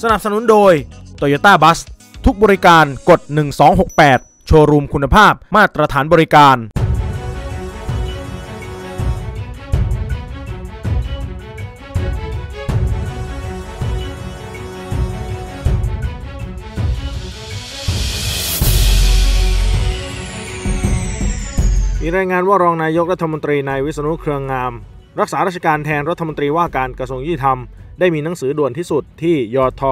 สนับสนุนโดย Toyota Bus ทุกบริการกด1268โชว์รูมคุณภาพมาตรฐานบริการมีรายงานว่ารองนายกรัฐมนตรีนายวิษณุเครืองงามรักษาราชการแทนรัฐมนตรีว่าการกระทรวงยุติธรรมได้มีหนังสือด่วนที่สุดที่ยท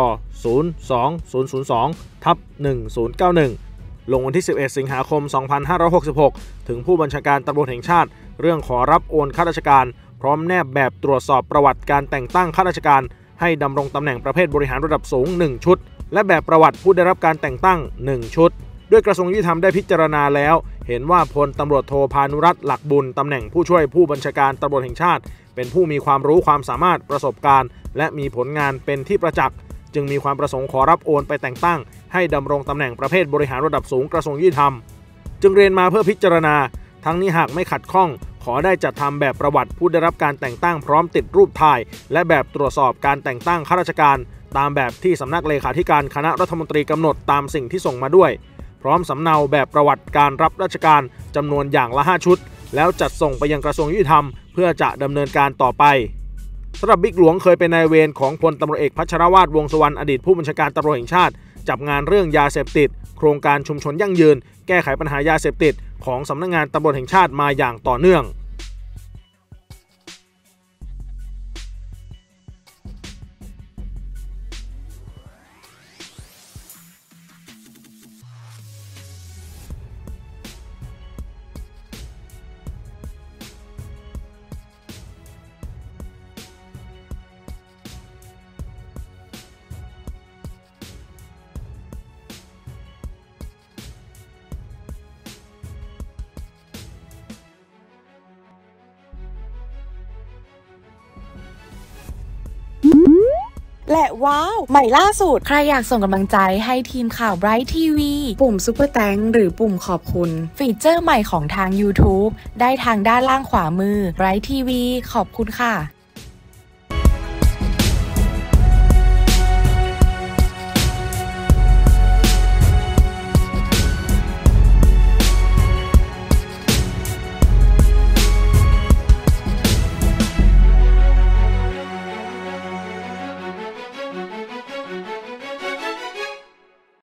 02002/1091 ลงวันที่ 11 สิงหาคม 2566 ถึงผู้บัญชาการตำรวจแห่งชาติเรื่องขอรับโอนข้าราชการพร้อมแนบแบบตรวจสอบประวัติการแต่งตั้งข้าราชการให้ดำรงตำแหน่งประเภทบริหารระดับสูง1ชุดและแบบประวัติผู้ได้รับการแต่งตั้ง1ชุดด้วยกระทรวงยุติธรรมได้พิจารณาแล้วเห็นว่าพลตำรวจโทพานุรัตน์หลักบุญตำแหน่งผู้ช่วยผู้บัญชาการตำรวจแห่งชาติเป็นผู้มีความรู้ความสามารถประสบการณ์และมีผลงานเป็นที่ประจักษ์จึงมีความประสงค์ขอรับโอนไปแต่งตั้งให้ดำรงตำแหน่งประเภทบริหารระดับสูงกระทรวงยุติธรรมจึงเรียนมาเพื่อพิจารณาทั้งนี้หากไม่ขัดข้องขอได้จัดทำแบบประวัติผู้ได้รับการแต่งตั้งพร้อมติดรูปถ่ายและแบบตรวจสอบการแต่งตั้งข้าราชการตามแบบที่สำนักเลขาธิการคณะรัฐมนตรีกำหนดตามสิ่งที่ส่งมาด้วยพร้อมสำเนาแบบประวัติการรับราชการจำนวนอย่างละ5ชุดแล้วจัดส่งไปยังกระทรวงยุติธรรมเพื่อจะดำเนินการต่อไปสำหรับบิ๊กหลวงเคยเป็นนายเวรของพลตำรวจเอกพัชรวาทวงษ์สุวรรณอดีตผู้บัญชาการตำรวจแห่งชาติจับงานเรื่องยาเสพติดโครงการชุมชนยั่งยืนแก้ไขปัญหายาเสพติดของสำนักงานตำรวจแห่งชาติมาอย่างต่อเนื่องและว้าวใหม่ล่าสุดใครอยากส่งกำลังใจให้ทีมข่าว Bright TV ปุ่มซุปเปอร์แตงหรือปุ่มขอบคุณฟีเจอร์ใหม่ของทาง YouTube ได้ทางด้านล่างขวามือ Bright TV ขอบคุณค่ะ